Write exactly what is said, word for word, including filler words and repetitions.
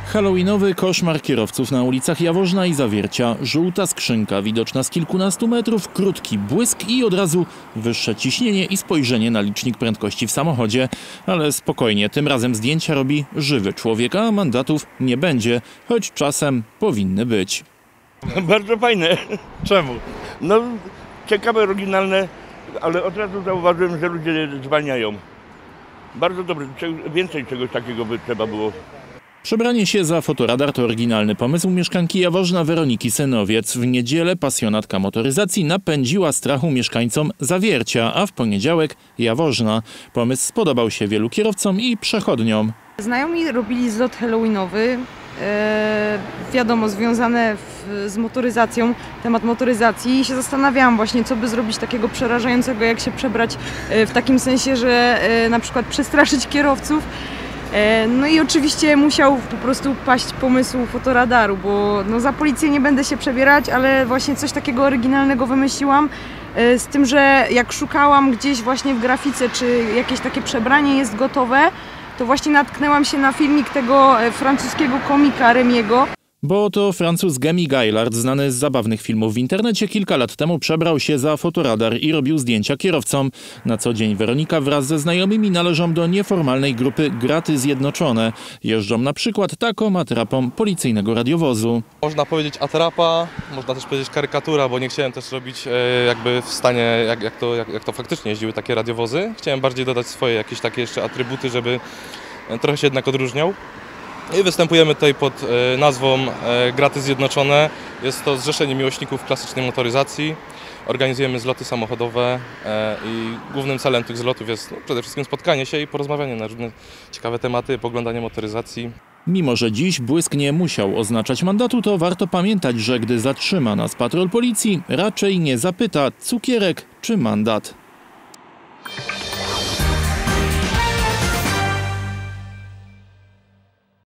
Halloweenowy koszmar kierowców na ulicach Jaworzna i Zawiercia. Żółta skrzynka widoczna z kilkunastu metrów, krótki błysk i od razu wyższe ciśnienie i spojrzenie na licznik prędkości w samochodzie. Ale spokojnie, tym razem zdjęcia robi żywy człowiek, a mandatów nie będzie, choć czasem powinny być. Bardzo fajne. Czemu? No, ciekawe, oryginalne, ale od razu zauważyłem, że ludzie zwalniają. Bardzo dobre, więcej czegoś takiego by trzeba było. Przebranie się za fotoradar to oryginalny pomysł mieszkanki Jaworzna Weroniki Synowiec. W niedzielę pasjonatka motoryzacji napędziła strachu mieszkańcom Zawiercia, a w poniedziałek Jaworzna. Pomysł spodobał się wielu kierowcom i przechodniom. Znajomi robili zlot halloweenowy, e, wiadomo, związane w, z motoryzacją, temat motoryzacji i się zastanawiałam właśnie, co by zrobić takiego przerażającego, jak się przebrać e, w takim sensie, że e, na przykład przestraszyć kierowców. No i oczywiście musiał po prostu paść pomysł fotoradaru, bo no za policję nie będę się przebierać, ale właśnie coś takiego oryginalnego wymyśliłam, z tym, że jak szukałam gdzieś właśnie w grafice, czy jakieś takie przebranie jest gotowe, to właśnie natknęłam się na filmik tego francuskiego komika Remiego. Bo to Francuz Gemi Gaillard, znany z zabawnych filmów w internecie, kilka lat temu przebrał się za fotoradar i robił zdjęcia kierowcom. Na co dzień Weronika wraz ze znajomymi należą do nieformalnej grupy Graty Zjednoczone. Jeżdżą na przykład taką atrapą policyjnego radiowozu. Można powiedzieć atrapa, można też powiedzieć karykatura, bo nie chciałem też robić e, jakby w stanie, jak, jak, to, jak, jak to faktycznie jeździły takie radiowozy. Chciałem bardziej dodać swoje jakieś takie jeszcze atrybuty, żeby trochę się jednak odróżniał. I występujemy tutaj pod nazwą Graty Zjednoczone. Jest to zrzeszenie miłośników klasycznej motoryzacji. Organizujemy zloty samochodowe i głównym celem tych zlotów jest no, przede wszystkim spotkanie się i porozmawianie na różne ciekawe tematy, poglądanie motoryzacji. Mimo że dziś błysk nie musiał oznaczać mandatu, to warto pamiętać, że gdy zatrzyma nas patrol policji, raczej nie zapyta cukierek czy mandat.